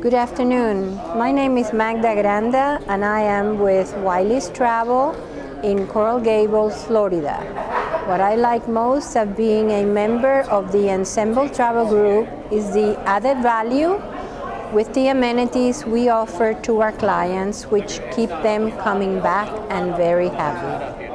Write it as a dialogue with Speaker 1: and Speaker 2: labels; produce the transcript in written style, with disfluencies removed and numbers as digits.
Speaker 1: Good afternoon. My name is Magda Granda and I am with Wyllys Travel in Coral Gables, Florida. What I like most of being a member of the Ensemble Travel Group is the added value with the amenities we offer to our clients, which keep them coming back and very happy.